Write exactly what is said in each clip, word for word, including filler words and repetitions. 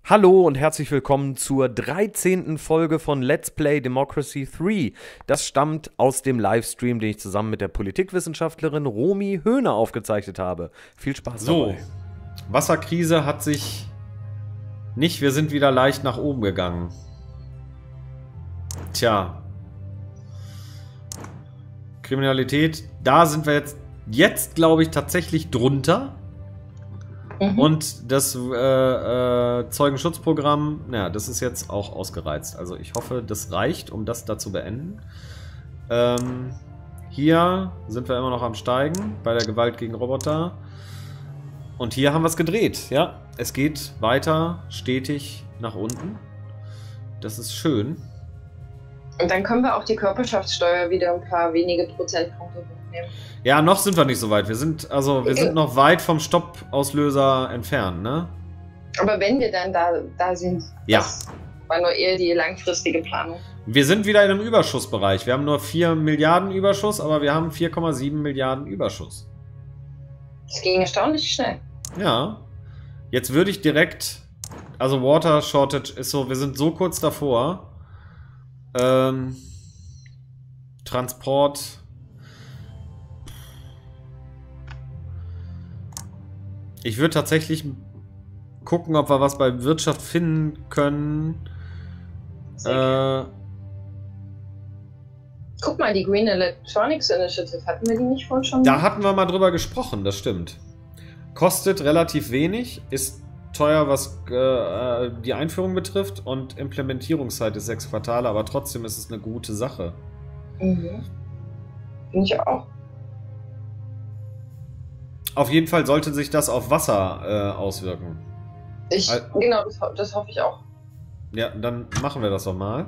Hallo und herzlich willkommen zur dreizehnten Folge von Let's Play Democracy drei. Das stammt aus dem Livestream, den ich zusammen mit der Politikwissenschaftlerin Romy Höhner aufgezeichnet habe. Viel Spaß So, dabei. Wasserkrise hat sich nicht, wir sind wieder leicht nach oben gegangen. Tja. Kriminalität, da sind wir jetzt, jetzt glaube ich tatsächlich drunter. Mhm. Und das äh, äh, Zeugenschutzprogramm, naja, das ist jetzt auch ausgereizt. Also ich hoffe, das reicht, um das da zu beenden. Ähm, hier sind wir immer noch am Steigen bei der Gewalt gegen Roboter. Und hier haben wir es gedreht, ja. Es geht weiter stetig nach unten. Das ist schön. Und dann können wir auch die Körperschaftssteuer wieder ein paar wenige Prozentpunkte hochnehmen. Ja, noch sind wir nicht so weit. Wir sind, also, wir sind noch weit vom Stoppauslöser entfernt, ne? Aber wenn wir dann da, da sind, ja. Das war nur eher die langfristige Planung. Wir sind wieder in einem Überschussbereich. Wir haben nur vier Milliarden Überschuss, aber wir haben vier Komma sieben Milliarden Überschuss. Das ging erstaunlich schnell. Ja. Jetzt würde ich direkt, also Water Shortage ist so, wir sind so kurz davor. Ähm, Transport. Ich würde tatsächlich gucken, ob wir was bei Wirtschaft finden können. Äh, Guck mal, die Green Electronics Initiative, hatten wir die nicht vorhin schon? Da hatten wir mal drüber gesprochen, das stimmt. Kostet relativ wenig, ist teuer, was äh, die Einführung betrifft, und Implementierungszeit ist sechs Quartale, aber trotzdem ist es eine gute Sache. Mhm. Finde ich auch. Auf jeden Fall sollte sich das auf Wasser äh, auswirken. Ich, Al genau, das, das hoffe ich auch. Ja, dann machen wir das doch mal.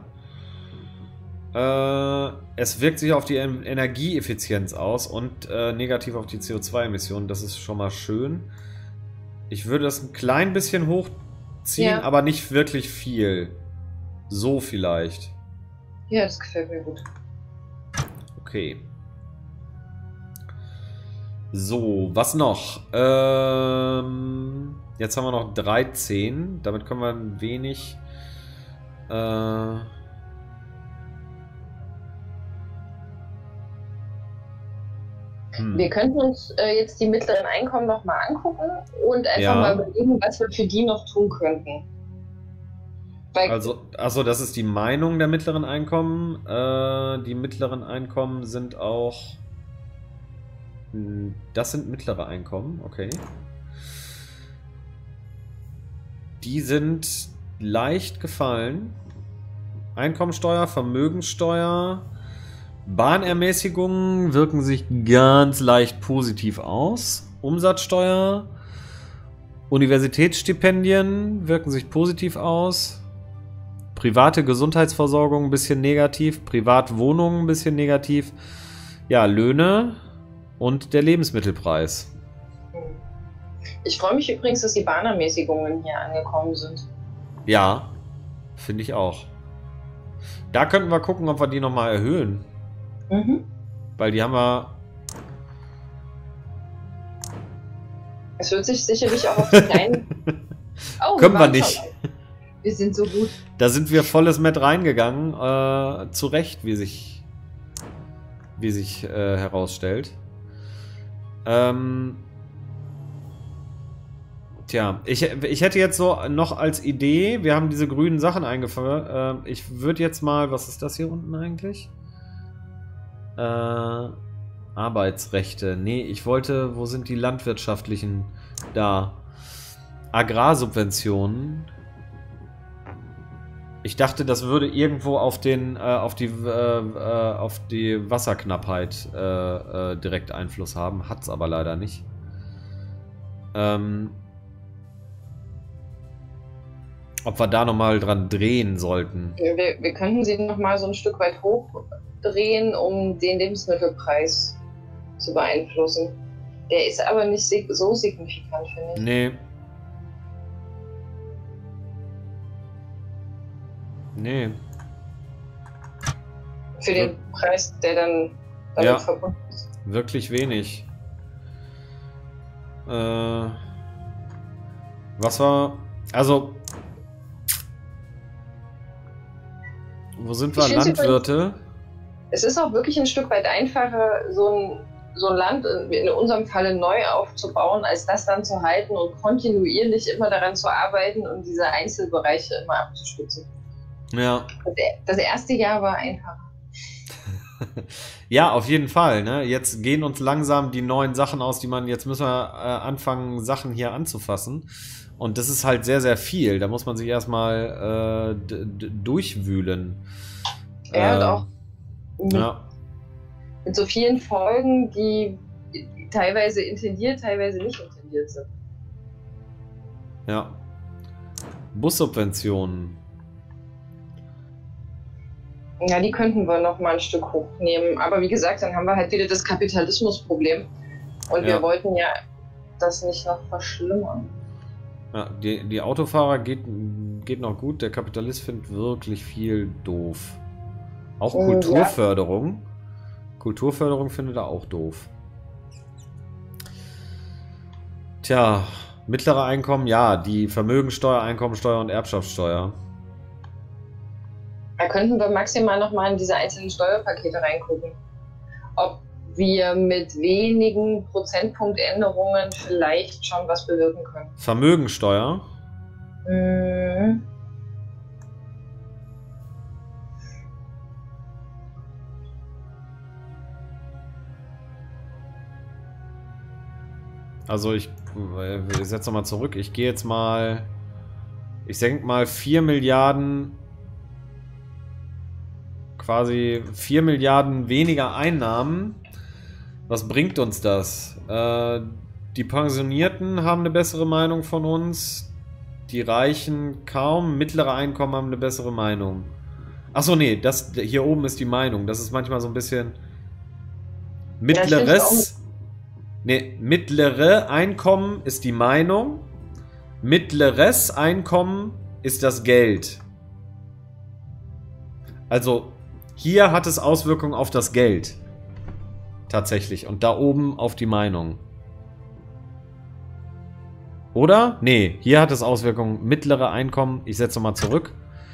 Äh, es wirkt sich auf die Energieeffizienz aus und äh, negativ auf die C O zwei Emissionen. Das ist schon mal schön. Ich würde das ein klein bisschen hochziehen, ja. Aber nicht wirklich viel. So vielleicht. Ja, das gefällt mir gut. Okay. So, was noch? Ähm, jetzt haben wir noch dreizehn. Damit können wir ein wenig... Äh, hm. Wir könnten uns äh, jetzt die mittleren Einkommen noch mal angucken und einfach ja. mal überlegen, was wir für die noch tun könnten. Weil also, achso, das ist die Meinung der mittleren Einkommen. Äh, die mittleren Einkommen sind auch... Das sind mittlere Einkommen, okay. Die sind leicht gefallen. Einkommensteuer, Vermögenssteuer, Bahnermäßigungen wirken sich ganz leicht positiv aus. Umsatzsteuer, Universitätsstipendien wirken sich positiv aus. Private Gesundheitsversorgung ein bisschen negativ. Privatwohnungen ein bisschen negativ. Ja, Löhne und der Lebensmittelpreis. Ich freue mich übrigens, dass die Bahnermäßigungen hier angekommen sind. Ja, finde ich auch. Da könnten wir gucken, ob wir die nochmal erhöhen. Mhm. Weil die haben wir... Es wird sich sicherlich auch auf die kleinen... Oh, können wir, wir nicht. Wir sind so gut. Da sind wir volles Met reingegangen. Äh, zu Recht, wie sich, wie sich äh, herausstellt. Ähm... Tja, ich, ich hätte jetzt so noch als Idee, wir haben diese grünen Sachen eingeführt. Äh, ich würde jetzt mal, was ist das hier unten eigentlich? Äh, Arbeitsrechte. Nee, ich wollte, wo sind die landwirtschaftlichen? Da. Agrarsubventionen. Ich dachte, das würde irgendwo auf den, äh, auf die, äh, äh, auf die Wasserknappheit äh, äh, direkt Einfluss haben. Hat's aber leider nicht. Ähm... Ob wir da nochmal dran drehen sollten. Wir, wir könnten sie nochmal so ein Stück weit hochdrehen, um den Lebensmittelpreis zu beeinflussen. Der ist aber nicht so signifikant, finde ich. Nee. Nee. Für den Wir Preis, der dann damit ja, verbunden ist. Wirklich wenig. Äh, was war... Also, Wo sind wir? Ich find's Landwirte? übrigens- Es ist auch wirklich ein Stück weit einfacher, so ein, so ein Land in, in unserem Falle neu aufzubauen, als das dann zu halten und kontinuierlich immer daran zu arbeiten und diese Einzelbereiche immer abzustützen. Ja. Das erste Jahr war einfacher. Ja, auf jeden Fall. Ne? Jetzt gehen uns langsam die neuen Sachen aus, die man, jetzt müssen wir äh, anfangen, Sachen hier anzufassen. Und das ist halt sehr, sehr viel. Da muss man sich erstmal äh, d- d- durchwühlen. Ja, und Ähm, auch mit, Ja, mit so vielen Folgen, die teilweise intendiert, teilweise nicht intendiert sind. ja. Bussubventionen. Ja, die könnten wir noch mal ein Stück hochnehmen. Aber wie gesagt, dann haben wir halt wieder das Kapitalismusproblem. Und Ja. wir wollten ja das nicht noch verschlimmern. Ja, die, die Autofahrer geht, geht noch gut. Der Kapitalist findet wirklich viel doof. Auch Mm, Kulturförderung. Kulturförderung findet er auch doof. Tja, mittlere Einkommen, ja, die Vermögensteuer, Einkommensteuer und Erbschaftssteuer. Da könnten wir maximal noch mal in diese einzelnen Steuerpakete reingucken. Ob wir mit wenigen Prozentpunktänderungen vielleicht schon was bewirken können. Vermögensteuer. Mhm. Also ich, ich setze nochmal zurück. Ich gehe jetzt mal, ich senke mal vier Milliarden, quasi vier Milliarden weniger Einnahmen. Was bringt uns das? Äh, die Pensionierten haben eine bessere Meinung von uns. Die Reichen kaum. Mittlere Einkommen haben eine bessere Meinung. Achso, nee, das hier oben ist die Meinung. Das ist manchmal so ein bisschen mittleres. Nee, mittlere Einkommen ist die Meinung. Mittleres Einkommen ist das Geld. Also hier hat es Auswirkungen auf das Geld. Tatsächlich. Und da oben auf die Meinung. Oder? Nee, hier hat es Auswirkungen. Mittlere Einkommen. Ich setze mal zurück.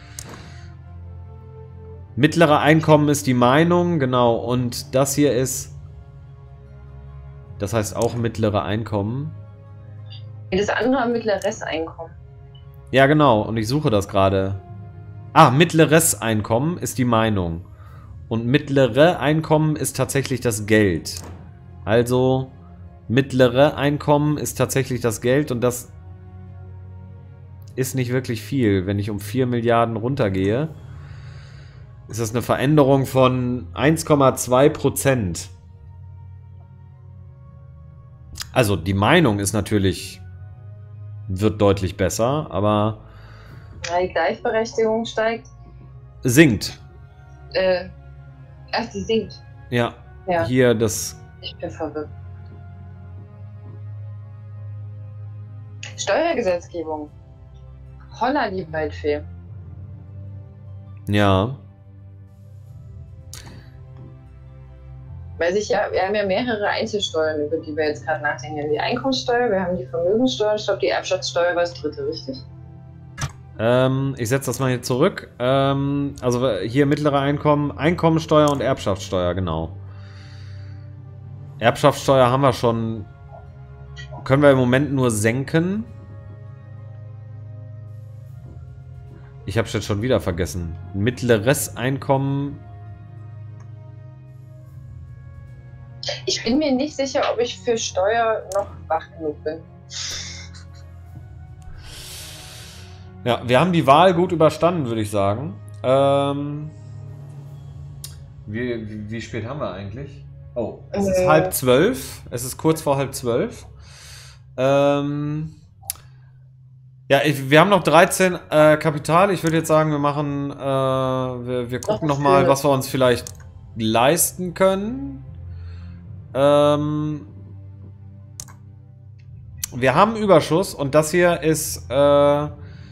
Mittlere Einkommen ist die Meinung. Genau. Und das hier ist... Das heißt auch mittlere Einkommen. Das andere mittleres Einkommen. Ja, genau. Und ich suche das gerade. Ah, mittleres Einkommen ist die Meinung. Und mittlere Einkommen ist tatsächlich das Geld. Also, mittlere Einkommen ist tatsächlich das Geld. Und das ist nicht wirklich viel. Wenn ich um vier Milliarden runtergehe, ist das eine Veränderung von eins Komma zwei Prozent. Also, die Meinung ist natürlich, wird deutlich besser, aber Ja, die Gleichberechtigung steigt. sinkt. Äh, ach, die sinkt. Ja, Ja, hier das. ich bin verwirrt. Steuergesetzgebung. Holla, die Waldfee. Ja. Weil sich ja, wir haben ja mehrere Einzelsteuern, über die wir jetzt gerade nachdenken. Wir haben die Einkommenssteuer, wir haben die Vermögenssteuer, ich glaube, die Erbschaftssteuer war das dritte, richtig? Ähm, ich setze das mal hier zurück. Ähm, also hier mittlere Einkommen, Einkommensteuer und Erbschaftssteuer, genau. Erbschaftssteuer haben wir schon. Können wir im Moment nur senken. Ich habe es jetzt schon wieder vergessen. Mittleres Einkommen. Ich bin mir nicht sicher, ob ich für Steuer noch wach genug bin. Ja, wir haben die Wahl gut überstanden, würde ich sagen. Ähm, wie, wie, wie spät haben wir eigentlich? Oh, es ist Äh. halb zwölf. Es ist kurz vor halb zwölf. Ähm, ja, ich, wir haben noch dreizehn äh, Kapital. Ich würde jetzt sagen, wir machen, äh, wir, wir gucken Ach, nochmal, schön. was wir uns vielleicht leisten können. Ähm, wir haben Überschuss und das hier ist, äh,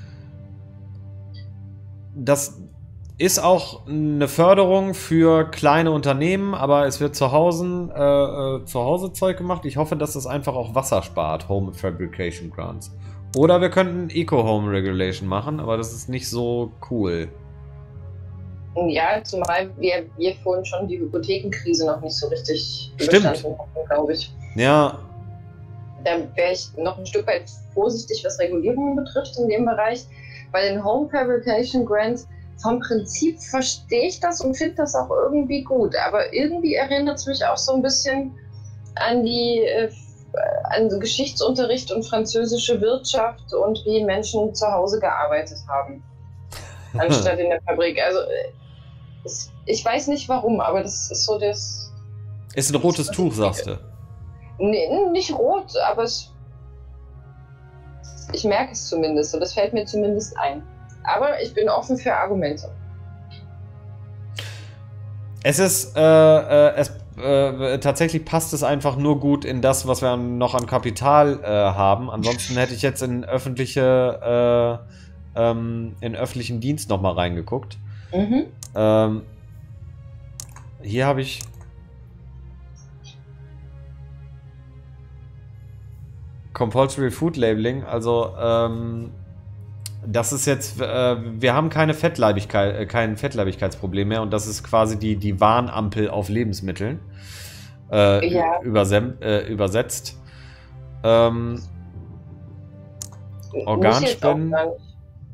das ist auch eine Förderung für kleine Unternehmen, aber es wird zu Hause, äh, äh, zu Hause Zeug gemacht. Ich hoffe, dass das einfach auch Wasser spart, Home Fabrication Grants. Oder wir könnten Eco-Home Regulation machen, aber das ist nicht so cool. Ja, zumal wir, wir vorhin schon die Hypothekenkrise noch nicht so richtig Stimmt. überstanden haben, glaube ich. Ja. Da wäre ich noch ein Stück weit vorsichtig, was Regulierungen betrifft in dem Bereich. Bei den Home Fabrication Grants, vom Prinzip verstehe ich das und finde das auch irgendwie gut. Aber irgendwie erinnert es mich auch so ein bisschen an die äh, an Geschichtsunterricht und französische Wirtschaft und wie Menschen zu Hause gearbeitet haben, anstatt in der Fabrik. Also es, ich weiß nicht warum, aber das ist so das... Ist ein rotes Tuch, sagst du? Nee, nicht rot, aber es, ich merke es zumindest und das fällt mir zumindest ein. Aber ich bin offen für Argumente. Es ist, äh, äh, es, äh, tatsächlich passt es einfach nur gut in das, was wir noch an Kapital äh, haben. Ansonsten hätte ich jetzt in öffentliche, äh, ähm, in öffentlichen Dienst nochmal reingeguckt. Mhm. Ähm, hier habe ich Compulsory Food Labeling, also ähm, das ist jetzt, äh, wir haben keine Fettleibigkeit, äh, kein Fettleibigkeitsproblem mehr und das ist quasi die, die Warnampel auf Lebensmitteln äh, Ja. übersem, äh, übersetzt. Ähm, Organspenden. Muss jetzt auch gar nicht.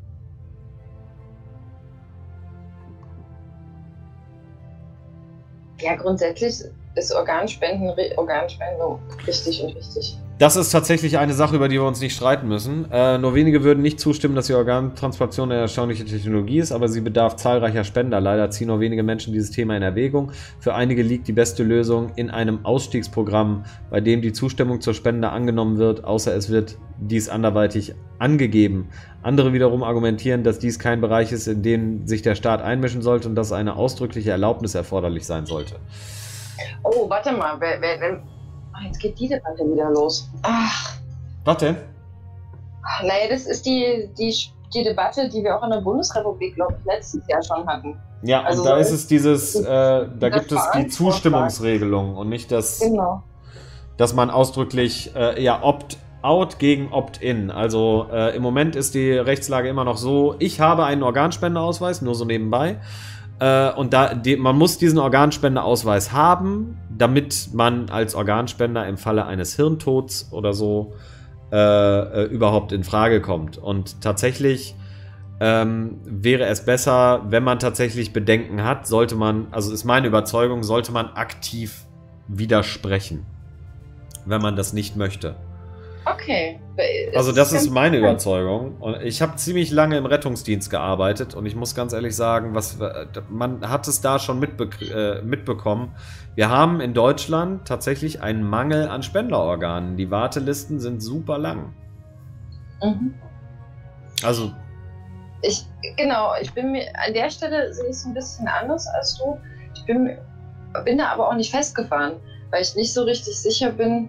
Ja, grundsätzlich ist Organspenden, Organspendung richtig und richtig. Das ist tatsächlich eine Sache, über die wir uns nicht streiten müssen. Äh, nur wenige würden nicht zustimmen, dass die Organtransplantation eine erstaunliche Technologie ist, aber sie bedarf zahlreicher Spender. Leider ziehen nur wenige Menschen dieses Thema in Erwägung. Für einige liegt die beste Lösung in einem Ausstiegsprogramm, bei dem die Zustimmung zur Spende angenommen wird, außer es wird dies anderweitig angegeben. Andere wiederum argumentieren, dass dies kein Bereich ist, in den sich der Staat einmischen sollte und dass eine ausdrückliche Erlaubnis erforderlich sein sollte. Oh, warte mal, wer, wer, wer, ach, jetzt geht die Debatte wieder los. Ach, Was denn? naja, das ist die, die, die Debatte, die wir auch in der Bundesrepublik, glaube ich, letztes Jahr schon hatten. Ja, Also und da so ist es dieses, äh, da das gibt es die Zustimmungsregelung und nicht das, Genau. dass man ausdrücklich, äh, ja, Opt-out gegen Opt-in. Also äh, im Moment ist die Rechtslage immer noch so, ich habe einen Organspendeausweis, nur so nebenbei. Äh, und da, die, man muss diesen Organspendeausweis haben, damit man als Organspender im Falle eines Hirntods oder so äh, äh, überhaupt in Frage kommt. Und tatsächlich ähm, wäre es besser, wenn man tatsächlich Bedenken hat, sollte man, also ist meine Überzeugung, sollte man aktiv widersprechen, wenn man das nicht möchte. Okay. Also das ist meine ganz- Überzeugung. Und ich habe ziemlich lange im Rettungsdienst gearbeitet und ich muss ganz ehrlich sagen, was man hat es da schon mitbe äh, mitbekommen. Wir haben in Deutschland tatsächlich einen Mangel an Spenderorganen. Die Wartelisten sind super lang. Mhm. Also Ich, genau, ich bin mir, an der Stelle sehe ich es ein bisschen anders als du. Ich bin, bin da aber auch nicht festgefahren, weil ich nicht so richtig sicher bin,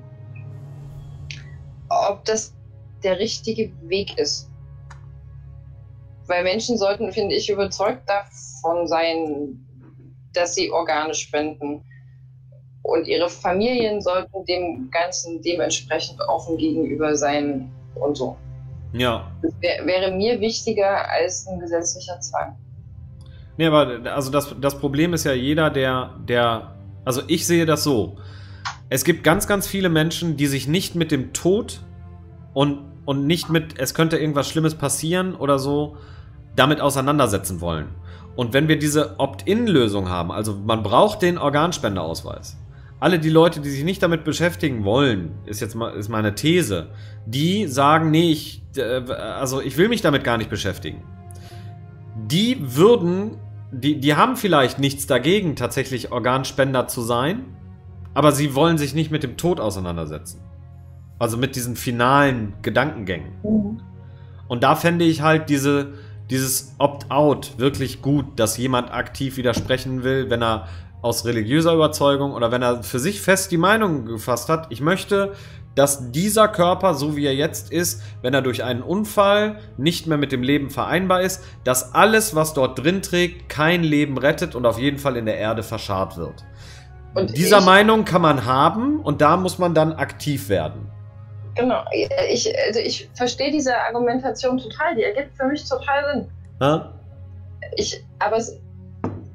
ob das der richtige Weg ist. Weil Menschen sollten, finde ich, überzeugt davon sein, dass sie Organe spenden. Und ihre Familien sollten dem Ganzen dementsprechend offen gegenüber sein und so. ja. Das wär, wäre mir wichtiger als ein gesetzlicher Zwang. Nee, aber also das, das Problem ist ja jeder, der, der, also ich sehe das so. Es gibt ganz, ganz viele Menschen, die sich nicht mit dem Tod und, und nicht mit, es könnte irgendwas Schlimmes passieren oder so, damit auseinandersetzen wollen. Und wenn wir diese Opt-in-Lösung haben, also man braucht den Organspendeausweis. Alle die Leute, die sich nicht damit beschäftigen wollen, ist jetzt mal ist meine These, die sagen, nee, ich, äh, also ich will mich damit gar nicht beschäftigen. Die würden, die, die haben vielleicht nichts dagegen, tatsächlich Organspender zu sein, aber sie wollen sich nicht mit dem Tod auseinandersetzen. Also mit diesen finalen Gedankengängen. Mhm. Und da fände ich halt diese, dieses Opt-out wirklich gut, dass jemand aktiv widersprechen will, wenn er aus religiöser Überzeugung oder wenn er für sich fest die Meinung gefasst hat, ich möchte, dass dieser Körper, so wie er jetzt ist, wenn er durch einen Unfall nicht mehr mit dem Leben vereinbar ist, dass alles, was dort drin trägt, kein Leben rettet und auf jeden Fall in der Erde verscharrt wird. Und Dieser ich- Meinung kann man haben und da muss man dann aktiv werden. Genau, ich, also ich verstehe diese Argumentation total, die ergibt für mich total Sinn. Ja? Ich, aber es,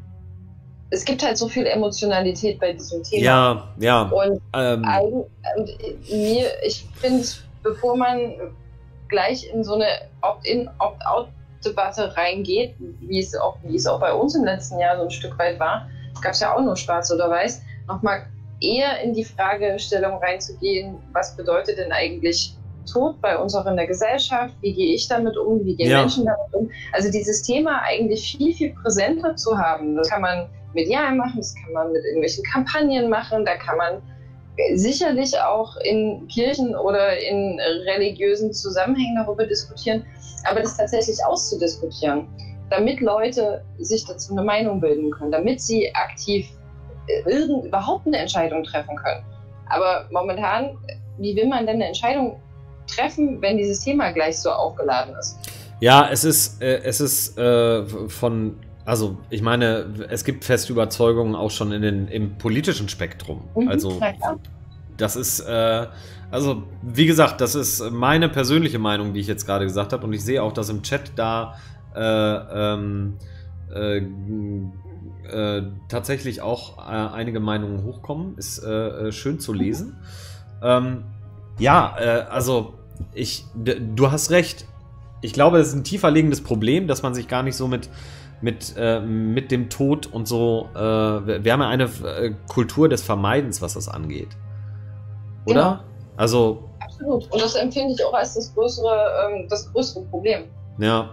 es gibt halt so viel Emotionalität bei diesem Thema. Ja, ja. Und, ähm. eigen, und mir, ich finde, bevor man gleich in so eine Opt-in, Opt-out-Debatte reingeht, wie es auch, wie es auch bei uns im letzten Jahr so ein Stück weit war, gab es ja auch nur Schwarz oder Weiß, nochmal eher in die Fragestellung reinzugehen, was bedeutet denn eigentlich Tod bei uns auch in der Gesellschaft, wie gehe ich damit um, wie gehen ja. Menschen damit um. Also dieses Thema eigentlich viel, viel präsenter zu haben, das kann man medial machen, das kann man mit irgendwelchen Kampagnen machen, da kann man sicherlich auch in Kirchen oder in religiösen Zusammenhängen darüber diskutieren, aber das tatsächlich auszudiskutieren, damit Leute sich dazu eine Meinung bilden können, damit sie aktiv irgend, überhaupt eine Entscheidung treffen können. Aber momentan, wie will man denn eine Entscheidung treffen, wenn dieses Thema gleich so aufgeladen ist? Ja, es ist, äh, es ist äh, von, also ich meine, es gibt feste Überzeugungen auch schon in den, im politischen Spektrum. Mhm, also das ist, äh, also wie gesagt, das ist meine persönliche Meinung, die ich jetzt gerade gesagt habe. Und ich sehe auch, dass im Chat da äh, ähm, äh, äh, tatsächlich auch äh, einige Meinungen hochkommen. Ist äh, schön zu lesen. Ähm, ja, äh, also ich, du hast recht. Ich glaube, das ist ein tiefer liegendes Problem, dass man sich gar nicht so mit, mit, äh, mit dem Tod und so. Äh, wir haben ja eine äh, Kultur des Vermeidens, was das angeht. Oder? Genau. Also. Absolut. Und das empfinde ich auch als das größere, ähm, das größere Problem. Ja.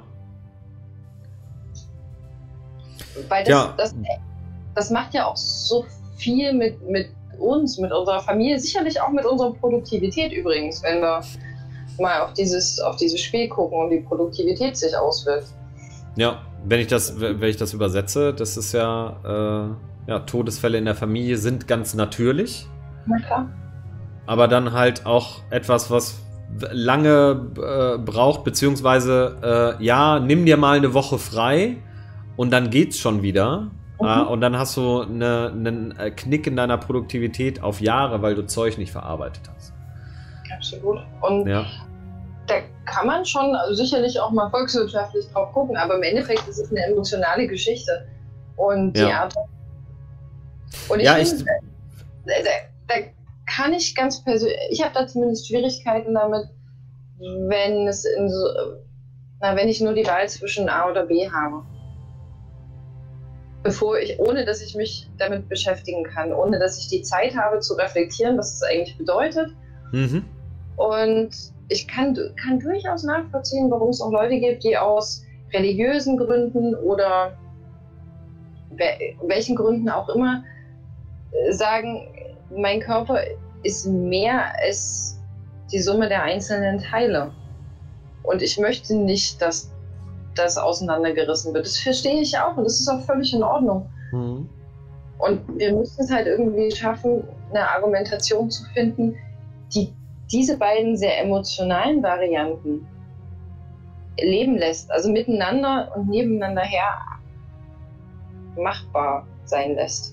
Weil das, ja. das, das macht ja auch so viel mit, mit uns, mit unserer Familie, sicherlich auch mit unserer Produktivität übrigens, wenn wir mal auf dieses, auf dieses Spiel gucken und die Produktivität sich auswirkt. Ja, wenn ich das, wenn ich das übersetze, das ist ja, äh, ja, Todesfälle in der Familie sind ganz natürlich. Na klar. Aber dann halt auch etwas, was lange äh, braucht, beziehungsweise, äh, ja, nimm dir mal eine Woche frei und dann geht's schon wieder. Mhm. Äh, und dann hast du eine, einen Knick in deiner Produktivität auf Jahre, weil du Zeug nicht verarbeitet hast. Absolut. Und ja. da kann man schon sicherlich auch mal volkswirtschaftlich drauf gucken, aber im Endeffekt ist es eine emotionale Geschichte. Und die ja. Art. Und ich ja, finde, ich, da, da, da kann ich ganz persönlich, ich habe da zumindest Schwierigkeiten damit, wenn es in so, na, wenn ich nur die Wahl zwischen A oder B habe. Bevor ich, ohne dass ich mich damit beschäftigen kann, ohne dass ich die Zeit habe zu reflektieren, was es eigentlich bedeutet. Mhm. Und ich kann, kann durchaus nachvollziehen, warum es auch Leute gibt, die aus religiösen Gründen oder welchen Gründen auch immer sagen, mein Körper ist mehr als die Summe der einzelnen Teile. Und ich möchte nicht, dass das auseinandergerissen wird. Das verstehe ich auch und das ist auch völlig in Ordnung. Mhm. Und wir müssen es halt irgendwie schaffen, eine Argumentation zu finden, die diese beiden sehr emotionalen Varianten leben lässt, also miteinander und nebeneinander her machbar sein lässt.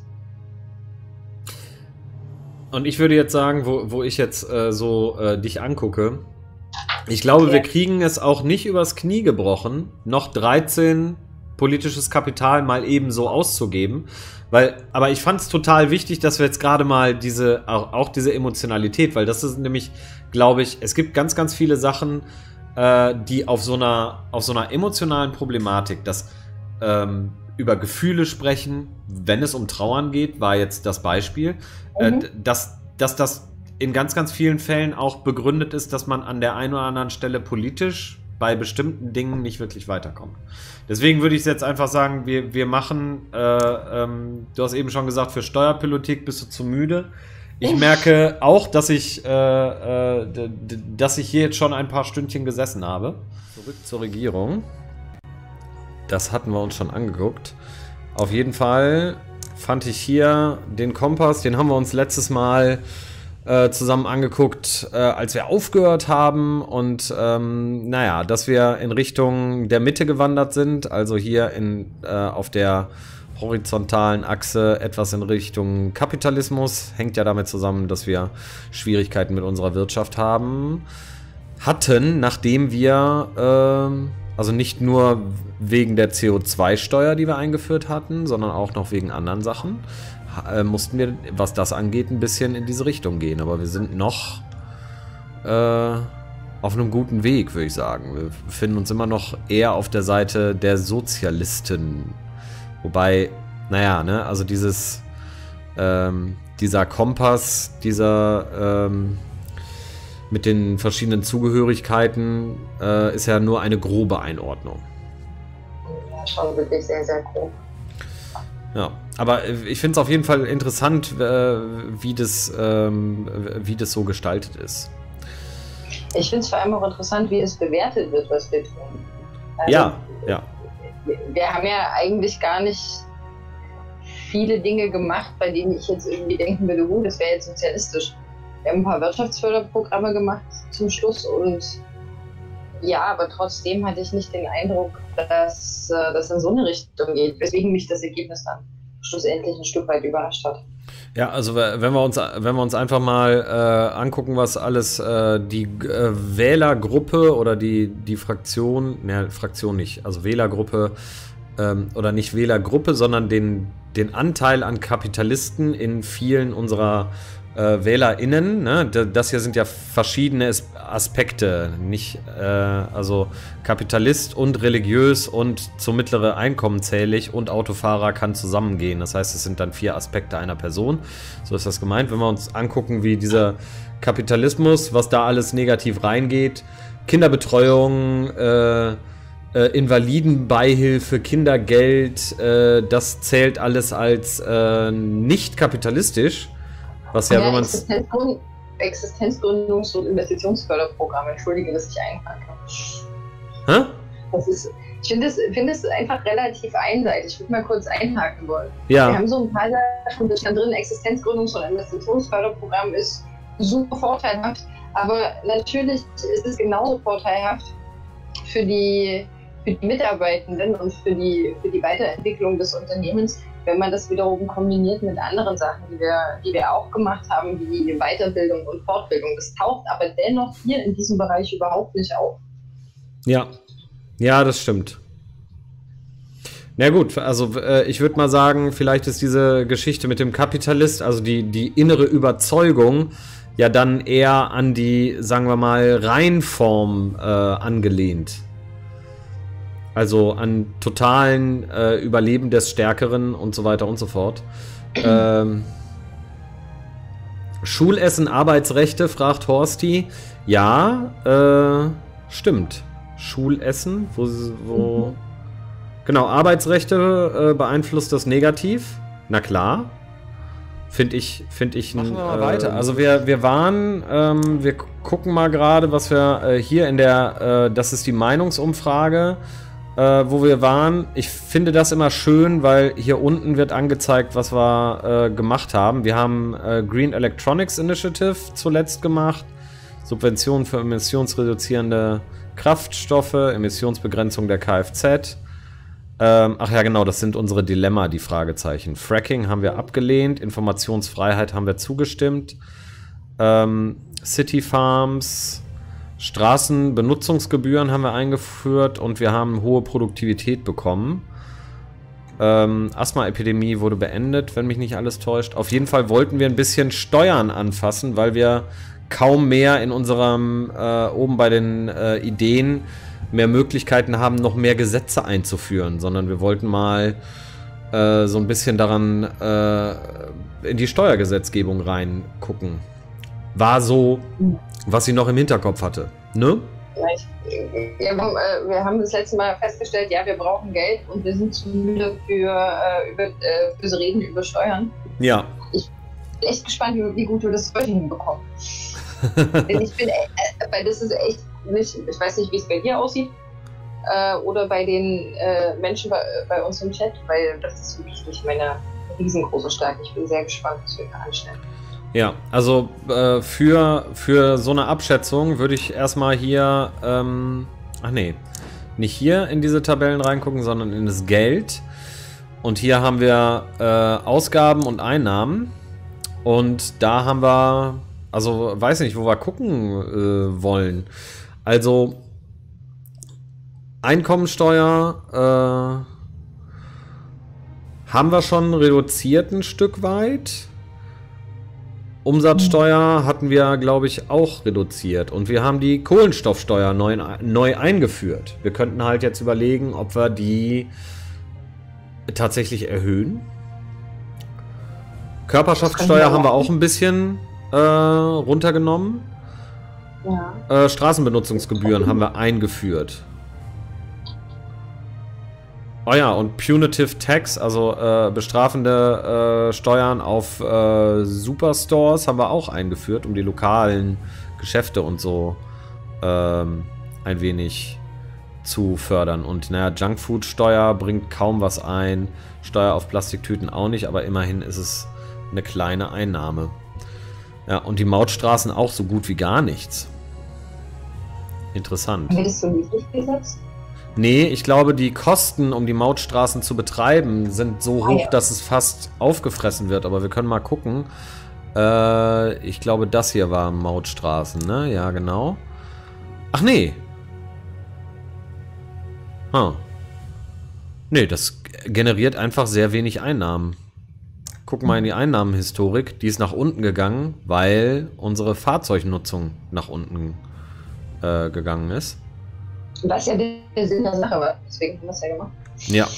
Und ich würde jetzt sagen, wo, wo ich jetzt äh, so äh, dich angucke, ich glaube, ja. wir kriegen es auch nicht übers Knie gebrochen, noch dreizehn politisches Kapital mal eben so auszugeben. Weil, aber ich fand es total wichtig, dass wir jetzt gerade mal diese, auch, auch diese Emotionalität, weil das ist nämlich, glaube ich, es gibt ganz, ganz viele Sachen, äh, die auf so einer, auf so einer emotionalen Problematik, dass ähm, über Gefühle sprechen, wenn es um Trauern geht, war jetzt das Beispiel, mhm. äh, dass, dass das in ganz, ganz vielen Fällen auch begründet ist, dass man an der einen oder anderen Stelle politisch bei bestimmten Dingen nicht wirklich weiterkommt. Deswegen würde ich jetzt einfach sagen, wir, wir machen, äh, ähm, du hast eben schon gesagt, für Steuerpolitik bist du zu müde. Ich merke auch, dass ich, äh, äh, dass ich hier jetzt schon ein paar Stündchen gesessen habe. Zurück zur Regierung. Das hatten wir uns schon angeguckt. Auf jeden Fall fand ich hier den Kompass, den haben wir uns letztes Mal äh, zusammen angeguckt, äh, als wir aufgehört haben. Und ähm, naja, dass wir in Richtung der Mitte gewandert sind, also hier in, äh, auf der horizontalen Achse etwas in Richtung Kapitalismus, hängt ja damit zusammen, dass wir Schwierigkeiten mit unserer Wirtschaft haben, hatten, nachdem wir äh, also nicht nur wegen der C O zwei Steuer, die wir eingeführt hatten, sondern auch noch wegen anderen Sachen, äh, mussten wir, was das angeht, ein bisschen in diese Richtung gehen. Aber wir sind noch äh, auf einem guten Weg, würde ich sagen. Wir befinden uns immer noch eher auf der Seite der Sozialisten. Wobei, naja, ne, also dieses, ähm, dieser Kompass, dieser, ähm, mit den verschiedenen Zugehörigkeiten äh, ist ja nur eine grobe Einordnung. Ja, schon wirklich sehr, sehr grob. Ja, aber ich finde es auf jeden Fall interessant, äh, wie, das, ähm, wie das so gestaltet ist. Ich finde es vor allem auch interessant, wie es bewertet wird, was wir tun. Also, ja, ja. Wir, wir haben ja eigentlich gar nicht viele Dinge gemacht, bei denen ich jetzt irgendwie denken würde, oh, das wäre jetzt sozialistisch. Wir haben ein paar Wirtschaftsförderprogramme gemacht zum Schluss und ja, aber trotzdem hatte ich nicht den Eindruck, dass äh, das in so eine Richtung geht, weswegen mich das Ergebnis dann schlussendlich ein Stück weit überrascht hat. Ja, also wenn wir uns, wenn wir uns einfach mal äh, angucken, was alles äh, die äh, Wählergruppe oder die, die Fraktion, ne, Fraktion nicht, also Wählergruppe ähm, oder nicht Wählergruppe, sondern den, den Anteil an Kapitalisten in vielen unserer Äh, WählerInnen, ne? Das hier sind ja verschiedene Aspekte, nicht, äh, also Kapitalist und religiös und zum mittleren Einkommen zählig und Autofahrer kann zusammengehen. Das heißt, es sind dann vier Aspekte einer Person. So ist das gemeint. Wenn wir uns angucken, wie dieser Kapitalismus, was da alles negativ reingeht, Kinderbetreuung, äh, äh, Invalidenbeihilfe, Kindergeld, äh, das zählt alles als äh, nicht kapitalistisch. Was ja, ja, wenn man Existenzgrund, Existenzgründungs- und Investitionsförderprogramm, entschuldige, dass ich einhake. Hä? Das ist, ich finde es find einfach relativ einseitig. Ich würde mal kurz einhaken wollen. Ja. Wir haben so ein paar Sachen, da stand drin, Existenzgründungs- und Investitionsförderprogramm ist super vorteilhaft, aber natürlich ist es genauso vorteilhaft für die, für die Mitarbeitenden und für die, für die Weiterentwicklung des Unternehmens, wenn man das wiederum kombiniert mit anderen Sachen, die wir, die wir auch gemacht haben, wie die Weiterbildung und Fortbildung. Das taucht aber dennoch hier in diesem Bereich überhaupt nicht auf. Ja, ja, das stimmt. Na gut, also äh, ich würde mal sagen, vielleicht ist diese Geschichte mit dem Kapitalist, also die, die innere Überzeugung, ja dann eher an die, sagen wir mal, Reinform äh, angelehnt. Also an totalen äh, Überleben des Stärkeren und so weiter und so fort. Ähm, Schulessen, Arbeitsrechte, fragt Horsti. Ja, äh, stimmt. Schulessen, wo... wo mhm. Genau, Arbeitsrechte äh, beeinflusst das negativ. Na klar. Finde ich, finde ich... Machen wir mal äh, weiter. Also wir, wir waren, ähm, wir gucken mal gerade, was wir äh, hier in der, äh, das ist die Meinungsumfrage, Äh, wo wir waren. Ich finde das immer schön, weil hier unten wird angezeigt, was wir äh, gemacht haben. Wir haben äh, Green Electronics Initiative zuletzt gemacht, Subventionen für emissionsreduzierende Kraftstoffe, Emissionsbegrenzung der Kfz. Ähm, ach ja, genau, das sind unsere Dilemma, die Fragezeichen. Fracking haben wir abgelehnt, Informationsfreiheit haben wir zugestimmt, ähm, City Farms, Straßenbenutzungsgebühren haben wir eingeführt und wir haben hohe Produktivität bekommen. Ähm, Asthma-Epidemie wurde beendet, wenn mich nicht alles täuscht. Auf jeden Fall wollten wir ein bisschen Steuern anfassen, weil wir kaum mehr in unserem, äh, oben bei den äh, Ideen, mehr Möglichkeiten haben, noch mehr Gesetze einzuführen, sondern wir wollten mal äh, so ein bisschen daran äh, in die Steuergesetzgebung reingucken. War so, was sie noch im Hinterkopf hatte, ne? Wir haben, äh, wir haben das letzte Mal festgestellt, ja, wir brauchen Geld und wir sind zu müde für, äh, über, äh, fürs Reden über Steuern. Ja. Ich bin echt gespannt, wie, wie gut wir das heute hinbekommen. Denn ich bin, äh, weil das ist echt nicht, ich weiß nicht, wie es bei dir aussieht, äh, oder bei den äh, Menschen bei, bei uns im Chat, weil das ist wirklich nicht meine riesengroße Stärke. Ich bin sehr gespannt, was wir da anstellen. Ja, also äh, für, für so eine Abschätzung würde ich erstmal hier, ähm, ach nee, nicht hier in diese Tabellen reingucken, sondern in das Geld. Und hier haben wir äh, Ausgaben und Einnahmen. Und da haben wir, also weiß nicht, wo wir gucken äh, wollen. Also Einkommensteuer äh, haben wir schon reduziert ein Stück weit. Umsatzsteuer hatten wir, glaube ich, auch reduziert. Und wir haben die Kohlenstoffsteuer neu, neu eingeführt. Wir könnten halt jetzt überlegen, ob wir die tatsächlich erhöhen. Körperschaftssteuer haben wir auch ein bisschen äh, runtergenommen. Ja. Äh, Straßenbenutzungsgebühren haben wir eingeführt. Oh ja, und Punitive Tax, also äh, bestrafende äh, Steuern auf äh, Superstores haben wir auch eingeführt, um die lokalen Geschäfte und so ähm, ein wenig zu fördern. Und naja, Junkfood-Steuer bringt kaum was ein, Steuer auf Plastiktüten auch nicht, aber immerhin ist es eine kleine Einnahme. Ja, und die Mautstraßen auch so gut wie gar nichts. Interessant. Wird es so niedrig gesetzt? Nee, ich glaube, die Kosten, um die Mautstraßen zu betreiben, sind so Ah, hoch, ja. dass es fast aufgefressen wird. Aber wir können mal gucken. Äh, ich glaube, das hier war Mautstraßen, ne? Ja, genau. Ach nee. Huh. Nee, das generiert einfach sehr wenig Einnahmen. Guck mal in die Einnahmenhistorik. Die ist nach unten gegangen, weil unsere Fahrzeugnutzung nach unten äh, gegangen ist. Was ja der Sinn der Sache war. Deswegen haben wir es ja gemacht. Ja.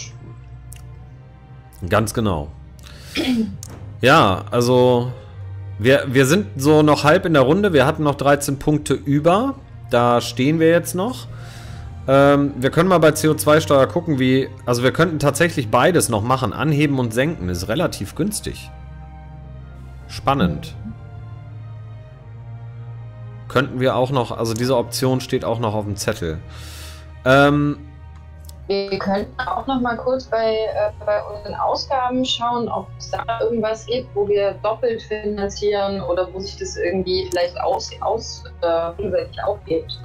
Ganz genau. Ja, also wir, wir sind so noch halb in der Runde. Wir hatten noch dreizehn Punkte über. Da stehen wir jetzt noch. Ähm, wir können mal bei C O zwei Steuer gucken, wie... Also wir könnten tatsächlich beides noch machen. Anheben und senken ist relativ günstig. Spannend. Könnten wir auch noch... Also diese Option steht auch noch auf dem Zettel. Ähm... Wir könnten auch noch mal kurz bei, äh, bei unseren Ausgaben schauen, ob es da irgendwas gibt, wo wir doppelt finanzieren oder wo sich das irgendwie vielleicht aus, aus äh, gegenseitig aufhebt.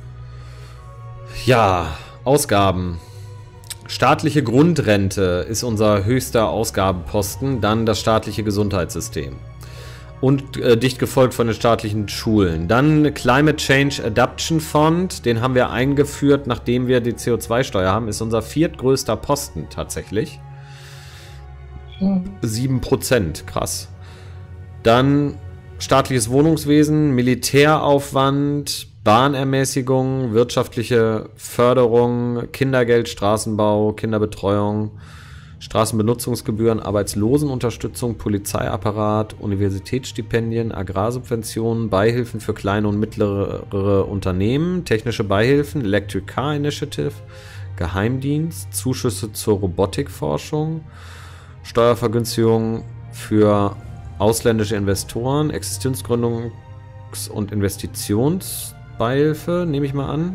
Ja, Ausgaben. Staatliche Grundrente ist unser höchster Ausgabenposten, dann das staatliche Gesundheitssystem. Und äh, dicht gefolgt von den staatlichen Schulen. Dann Climate Change Adaptation Fund, den haben wir eingeführt, nachdem wir die C O zwei Steuer haben, ist unser viertgrößter Posten tatsächlich. Hm. sieben Prozent, krass. Dann staatliches Wohnungswesen, Militäraufwand, Bahnermäßigung, wirtschaftliche Förderung, Kindergeld, Straßenbau, Kinderbetreuung, Straßenbenutzungsgebühren, Arbeitslosenunterstützung, Polizeiapparat, Universitätsstipendien, Agrarsubventionen, Beihilfen für kleine und mittlere Unternehmen, technische Beihilfen, Electric Car Initiative, Geheimdienst, Zuschüsse zur Robotikforschung, Steuervergünstigung für ausländische Investoren, Existenzgründungs- und Investitionsbeihilfe, nehme ich mal an.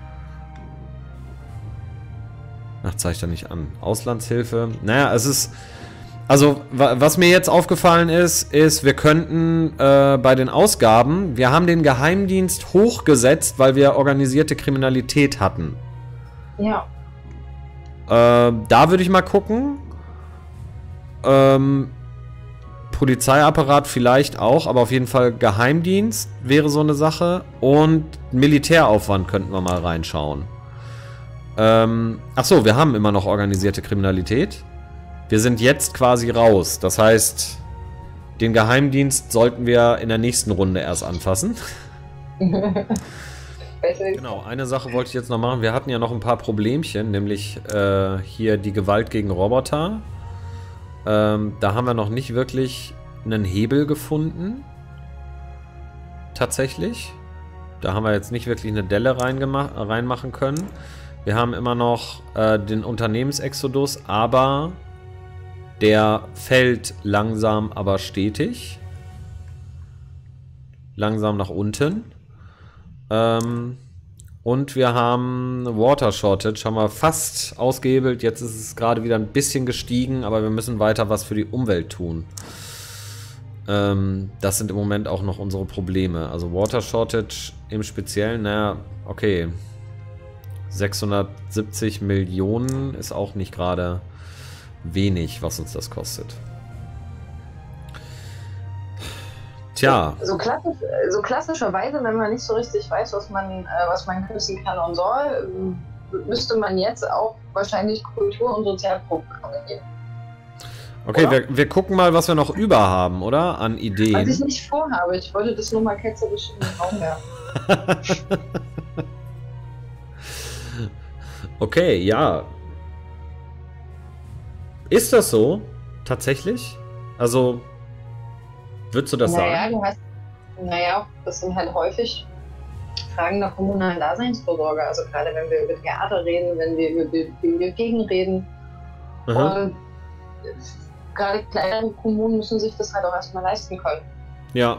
Ach, zeigt er nicht an. Auslandshilfe. Naja, es ist... Also, wa was mir jetzt aufgefallen ist, ist, wir könnten äh, bei den Ausgaben, wir haben den Geheimdienst hochgesetzt, weil wir organisierte Kriminalität hatten. Ja. Äh, da würde ich mal gucken. Ähm, Polizeiapparat vielleicht auch, aber auf jeden Fall Geheimdienst wäre so eine Sache. Und Militäraufwand könnten wir mal reinschauen. Ähm, achso, wir haben immer noch organisierte Kriminalität. Wir sind jetzt quasi raus. Das heißt, den Geheimdienst sollten wir in der nächsten Runde erst anfassen. Genau, eine Sache wollte ich jetzt noch machen. Wir hatten ja noch ein paar Problemchen, nämlich äh, hier die Gewalt gegen Roboter. Ähm, da haben wir noch nicht wirklich einen Hebel gefunden. Tatsächlich. Da haben wir jetzt nicht wirklich eine Delle reinmachen können. Wir haben immer noch äh, den Unternehmensexodus, aber der fällt langsam, aber stetig. Langsam nach unten. Ähm, und wir haben Water Shortage, haben wir fast ausgehebelt. Jetzt ist es gerade wieder ein bisschen gestiegen, aber wir müssen weiter was für die Umwelt tun. Ähm, das sind im Moment auch noch unsere Probleme. Also Water Shortage im Speziellen, naja, okay. sechshundertsiebzig Millionen ist auch nicht gerade wenig, was uns das kostet. Tja. So, klassisch, so klassischerweise, wenn man nicht so richtig weiß, was man, äh, was man küssen kann und soll, müsste man jetzt auch wahrscheinlich Kultur- und Sozialprogramme geben. Okay, wir, wir gucken mal, was wir noch über haben, oder? An Ideen. Was ich nicht vorhabe, ich wollte das nur mal ketzerisch in den Raum werfen. Okay, ja. Ist das so? Tatsächlich? Also, würdest du das naja, sagen? Du hast, naja, das sind halt häufig Fragen nach kommunalen Daseinsvorsorge. Also gerade wenn wir über Theater reden, wenn wir über Bibliotheken reden. Mhm. Und gerade kleinere Kommunen müssen sich das halt auch erstmal leisten können. Ja.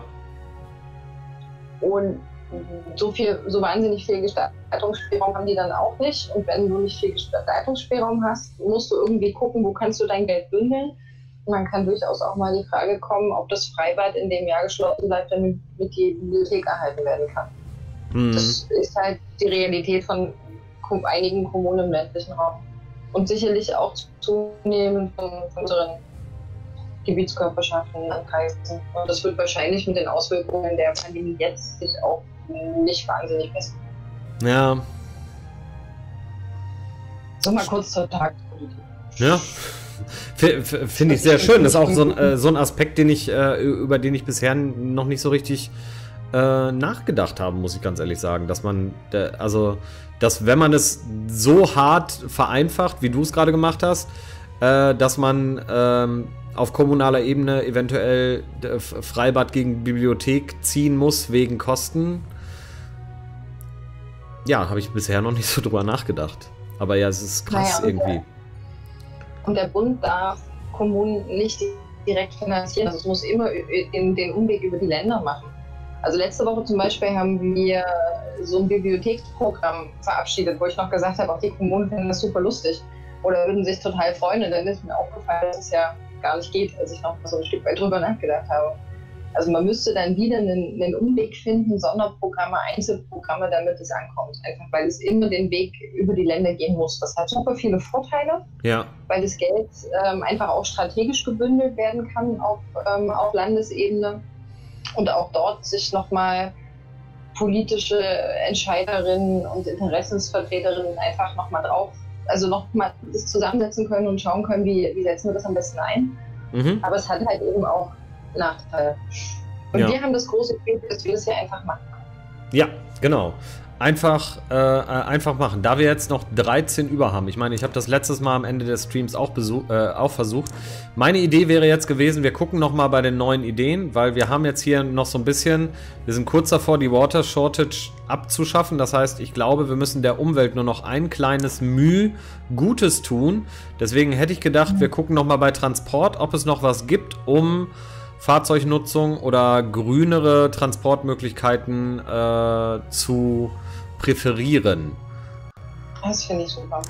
Und so viel, so wahnsinnig viel Gestaltungsspielraum haben die dann auch nicht. Und wenn du nicht viel Gestaltungsspielraum hast, musst du irgendwie gucken, wo kannst du dein Geld bündeln. Und dann kann durchaus auch mal die Frage kommen, ob das Freibad in dem Jahr geschlossen bleibt, damit die Bibliothek erhalten werden kann. Mhm. Das ist halt die Realität von einigen Kommunen im ländlichen Raum. Und sicherlich auch zunehmend von unseren Gebietskörperschaften, Landkreisen. Und das wird wahrscheinlich mit den Auswirkungen der Pandemie jetzt sich auch nicht wahnsinnig bessern. Ja. So mal kurz zur Tagespolitik. Ja. Finde ich sehr schön. Das ist auch so ein, äh, so ein Aspekt, den ich, äh, über den ich bisher noch nicht so richtig äh, nachgedacht habe, muss ich ganz ehrlich sagen. Dass man, äh, also, dass wenn man es so hart vereinfacht, wie du es gerade gemacht hast, äh, dass man ähm, auf kommunaler Ebene eventuell äh, Freibad gegen Bibliothek ziehen muss wegen Kosten. Ja, habe ich bisher noch nicht so drüber nachgedacht. Aber ja, es ist krass naja, irgendwie. Der, und der Bund darf Kommunen nicht direkt finanzieren. Also es muss immer in den Umweg über die Länder machen. Also letzte Woche zum Beispiel haben wir so ein Bibliotheksprogramm verabschiedet, wo ich noch gesagt habe, auch die Kommunen finden das super lustig oder würden sich total freuen. Und dann ist mir aufgefallen, dass es ja gar nicht geht, als ich noch mal so ein Stück weit drüber nachgedacht habe. Also man müsste dann wieder einen, einen Umweg finden, Sonderprogramme, Einzelprogramme, damit es ankommt. Einfach weil es immer den Weg über die Länder gehen muss. Das hat super viele Vorteile, ja. Weil das Geld ähm, einfach auch strategisch gebündelt werden kann auf, ähm, auf Landesebene und auch dort sich nochmal politische Entscheiderinnen und Interessensvertreterinnen einfach nochmal drauf, also nochmal das zusammensetzen können und schauen können, wie, wie setzen wir das am besten ein. Mhm. Aber es hat halt eben auch Nachteile. Und ja. Wir haben das große Glück, dass wir das hier einfach machen. Ja, genau. Einfach, äh, einfach machen. Da wir jetzt noch dreizehn über haben, ich meine, ich habe das letztes Mal am Ende des Streams auch, besuch, äh, auch versucht. Meine Idee wäre jetzt gewesen, wir gucken noch mal bei den neuen Ideen, weil wir haben jetzt hier noch so ein bisschen, wir sind kurz davor, die Water Shortage abzuschaffen. Das heißt, ich glaube, wir müssen der Umwelt nur noch ein kleines Müh Gutes tun. Deswegen hätte ich gedacht, wir gucken noch mal bei Transport, ob es noch was gibt, um Fahrzeugnutzung oder grünere Transportmöglichkeiten äh, zu präferieren. Das finde ich super.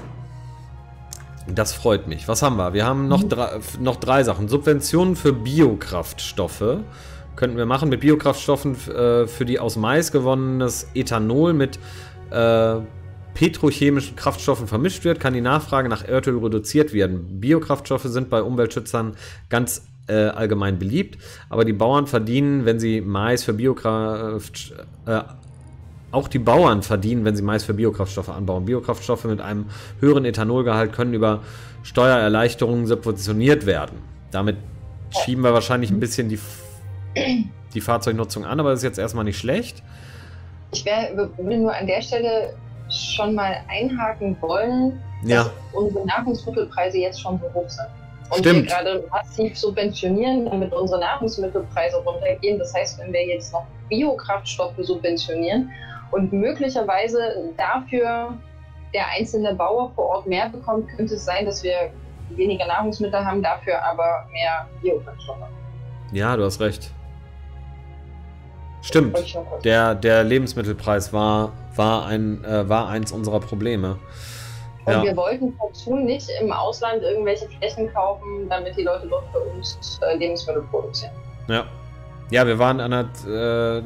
Das freut mich. Was haben wir? Wir haben noch, mhm. drei, noch drei Sachen. Subventionen für Biokraftstoffe könnten wir machen. Mit Biokraftstoffen äh, für die aus Mais gewonnenes Ethanol mit äh, petrochemischen Kraftstoffen vermischt wird, kann die Nachfrage nach Erdöl reduziert werden. Biokraftstoffe sind bei Umweltschützern ganz äh, allgemein beliebt, aber die Bauern verdienen, wenn sie Mais für Biokraft äh, auch die Bauern verdienen, wenn sie Mais für Biokraftstoffe anbauen. Biokraftstoffe mit einem höheren Ethanolgehalt können über Steuererleichterungen subventioniert werden. Damit schieben wir wahrscheinlich ein bisschen die, die Fahrzeugnutzung an, aber das ist jetzt erstmal nicht schlecht. Ich wär, will nur an der Stelle schon mal einhaken wollen, ja. dass unsere Nahrungsmittelpreise jetzt schon so hoch sind. Und Stimmt. wir gerade massiv subventionieren, damit unsere Nahrungsmittelpreise runtergehen. Das heißt, wenn wir jetzt noch Biokraftstoffe subventionieren und möglicherweise dafür der einzelne Bauer vor Ort mehr bekommt, könnte es sein, dass wir weniger Nahrungsmittel haben, dafür aber mehr Biokraftstoffe. Ja, du hast recht. Stimmt. Der, der Lebensmittelpreis war, war, ein, äh, war eins unserer Probleme. Und ja. wir wollten dazu nicht im Ausland irgendwelche Flächen kaufen, damit die Leute dort für uns äh, Lebensmittel produzieren. Ja. Ja, wir waren in einer, äh,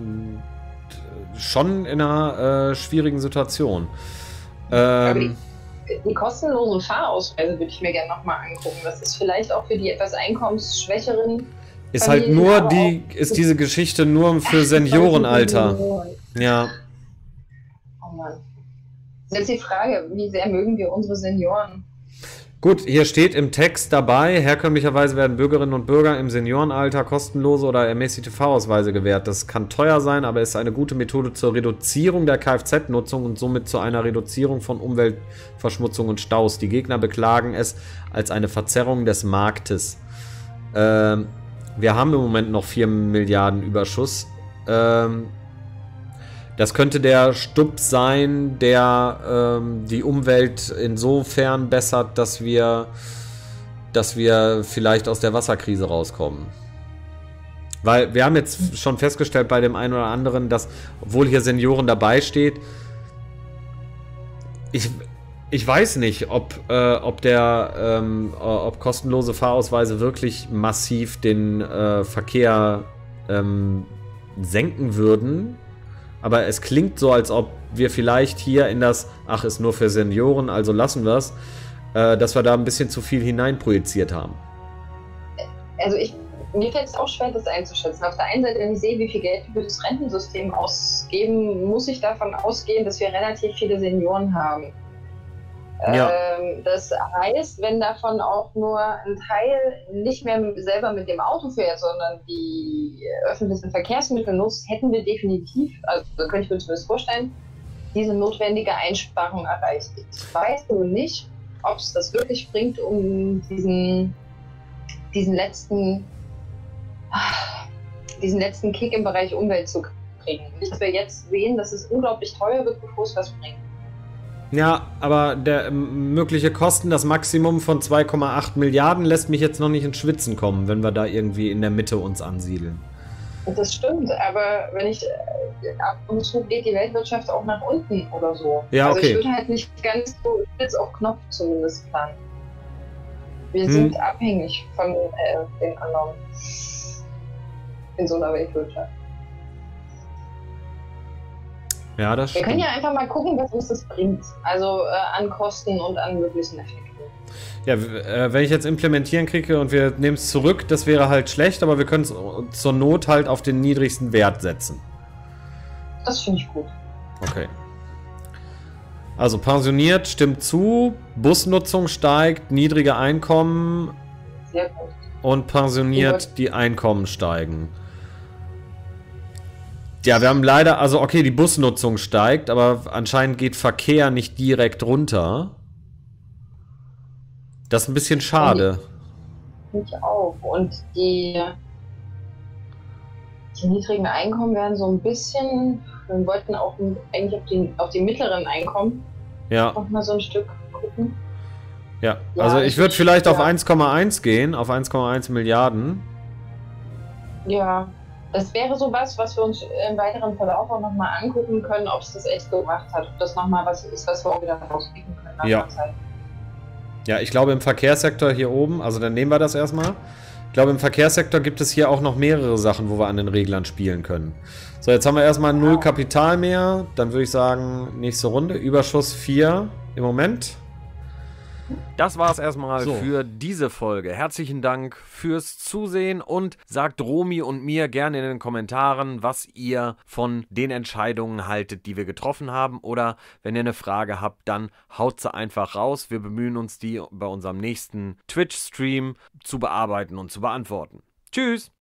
schon in einer äh, schwierigen Situation. Ähm, die, die kostenlosen Fahrausweise würde ich mir gerne nochmal angucken. Das ist vielleicht auch für die etwas einkommensschwächeren Ist halt nur die, ist diese Geschichte nur für Seniorenalter. Ja. Oh Mann. Das ist jetzt die Frage, wie sehr mögen wir unsere Senioren? Gut, hier steht im Text dabei, herkömmlicherweise werden Bürgerinnen und Bürger im Seniorenalter kostenlose oder ermäßigte Fahrausweise gewährt. Das kann teuer sein, aber ist eine gute Methode zur Reduzierung der Kfz-Nutzung und somit zu einer Reduzierung von Umweltverschmutzung und Staus. Die Gegner beklagen es als eine Verzerrung des Marktes. Ähm, wir haben im Moment noch vier Milliarden Überschuss. Ähm, Das könnte der Stups sein, der ähm, die Umwelt insofern bessert, dass wir, dass wir vielleicht aus der Wasserkrise rauskommen. Weil wir haben jetzt schon festgestellt bei dem einen oder anderen, dass, obwohl hier Senioren dabei steht, ich, ich weiß nicht, ob, äh, ob, der, ähm, ob kostenlose Fahrausweise wirklich massiv den äh, Verkehr ähm, senken würden. Aber es klingt so, als ob wir vielleicht hier in das, ach, ist nur für Senioren, also lassen wir es, äh, dass wir da ein bisschen zu viel hineinprojiziert haben. Also ich, mir fällt es auch schwer, das einzuschätzen. Auf der einen Seite, wenn ich sehe, wie viel Geld wir für das Rentensystem ausgeben, muss ich davon ausgehen, dass wir relativ viele Senioren haben. Ja. Ähm, das heißt, wenn davon auch nur ein Teil nicht mehr selber mit dem Auto fährt, sondern die öffentlichen Verkehrsmittel nutzt, hätten wir definitiv, also da könnte ich mir zumindest vorstellen, diese notwendige Einsparung erreicht. Ich weiß nur nicht, ob es das wirklich bringt, um diesen, diesen letzten diesen letzten Kick im Bereich Umwelt zu kriegen. Nicht, dass wir jetzt sehen, dass es unglaublich teuer wird, bevor es was bringt. Ja, aber der ähm, mögliche Kosten, das Maximum von zwei Komma acht Milliarden, lässt mich jetzt noch nicht ins Schwitzen kommen, wenn wir da irgendwie in der Mitte uns ansiedeln. Das stimmt, aber wenn ich äh, ab und zu geht die Weltwirtschaft auch nach unten oder so. Ja, okay. Also ich würde halt nicht ganz so spitz auf Knopf zumindest planen. Wir Hm. sind abhängig von äh, den anderen in so einer Weltwirtschaft. Ja, das Wir stimmt. können ja einfach mal gucken, was uns das bringt. Also äh, an Kosten und an möglichen Effekten. Ja, w- äh, wenn ich jetzt implementieren kriege und wir nehmen es zurück, das wäre halt schlecht, aber wir können es zur Not halt auf den niedrigsten Wert setzen. Das finde ich gut. Okay. Also pensioniert stimmt zu, Busnutzung steigt, niedrige Einkommen Sehr gut. und pensioniert die Einkommen steigen. Ja, wir haben leider, also okay, die Busnutzung steigt, aber anscheinend geht Verkehr nicht direkt runter. Das ist ein bisschen schade. Finde ich auch. Und die, die niedrigen Einkommen werden so ein bisschen, wir wollten auch eigentlich auf die, auf die mittleren Einkommen Ja, noch mal so ein Stück gucken. ja. Ja, Also ich ich- würde vielleicht auf ja. eins Komma eins gehen, auf eins Komma eins Milliarden. Ja, das wäre so was, was wir uns im weiteren Verlauf auch nochmal angucken können, ob es das echt gebracht hat. Ob das nochmal was ist, was wir auch wieder rauskriegen können nach Ja. der Zeit. Ja, ich glaube im Verkehrssektor hier oben, also dann nehmen wir das erstmal. Ich glaube im Verkehrssektor gibt es hier auch noch mehrere Sachen, wo wir an den Reglern spielen können. So, jetzt haben wir erstmal null Kapital mehr. Dann würde ich sagen, nächste Runde. Überschuss vier im Moment. Das war's erstmal So. für diese Folge. Herzlichen Dank fürs Zusehen und sagt Romy und mir gerne in den Kommentaren, was ihr von den Entscheidungen haltet, die wir getroffen haben. Oder wenn ihr eine Frage habt, dann haut sie einfach raus. Wir bemühen uns, die bei unserem nächsten Twitch-Stream zu bearbeiten und zu beantworten. Tschüss!